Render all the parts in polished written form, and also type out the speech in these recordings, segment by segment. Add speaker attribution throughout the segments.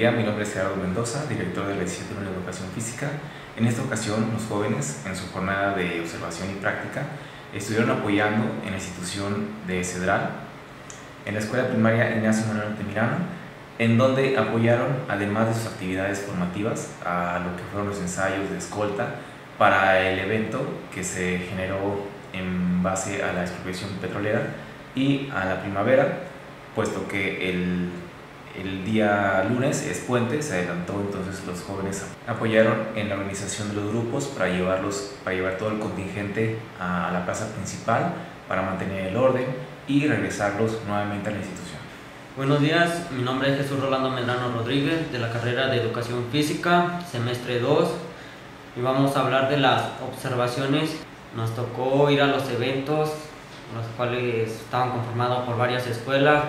Speaker 1: día, mi nombre es Gerardo Mendoza, director de la Licenciatura en Educación Física. En esta ocasión, los jóvenes, en su jornada de observación y práctica, estuvieron apoyando en la institución de Cedral, en la Escuela Primaria Ignacio Manuel Altamirano, en donde apoyaron, además de sus actividades formativas, a lo que fueron los ensayos de escolta para el evento que se generó en base a la expropiación petrolera y a la primavera, puesto que el día lunes es puente, se adelantó, entonces los jóvenes apoyaron en la organización de los grupos para llevar todo el contingente a la plaza principal para mantener el orden y regresarlos nuevamente a la institución.
Speaker 2: Buenos días, mi nombre es Jesús Rolando Medrano Rodríguez, de la carrera de Educación Física, semestre 2, y vamos a hablar de las observaciones. Nos tocó ir a los eventos, los cuales estaban conformados por varias escuelas,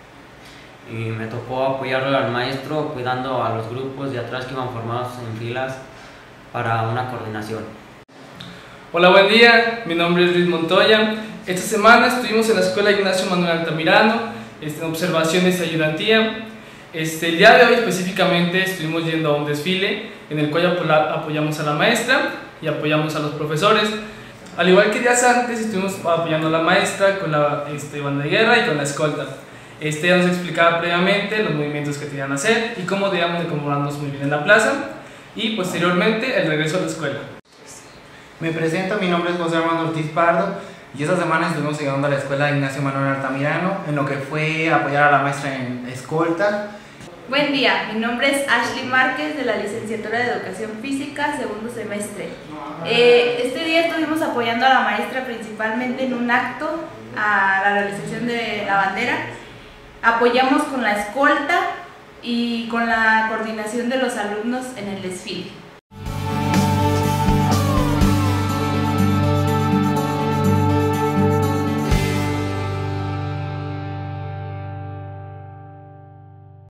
Speaker 2: y me tocó apoyar al maestro cuidando a los grupos de atrás que iban formados en filas para una coordinación.
Speaker 3: Hola, buen día, mi nombre es Luis Montoya. Esta semana estuvimos en la Escuela Ignacio Manuel Altamirano, en observaciones y ayudantía. El día de hoy específicamente estuvimos yendo a un desfile en el cual apoyamos a la maestra y apoyamos a los profesores. Al igual que días antes, estuvimos apoyando a la maestra con la banda de guerra y con la escolta. Ya nos explicaba previamente los movimientos que tenían que hacer y cómo debíamos de comportarnos muy bien en la plaza, y posteriormente el regreso a la escuela.
Speaker 4: Me presento, mi nombre es José Armando Ortiz Pardo y esta semana estuvimos llegando a la Escuela Ignacio Manuel Altamirano en lo que fue apoyar a la maestra en escolta.
Speaker 5: Buen día, mi nombre es Ashley Márquez, de la Licenciatura de Educación Física, segundo semestre. Este día estuvimos apoyando a la maestra principalmente en un acto a la realización de la bandera. Apoyamos con la escolta y con la coordinación de los alumnos en el desfile.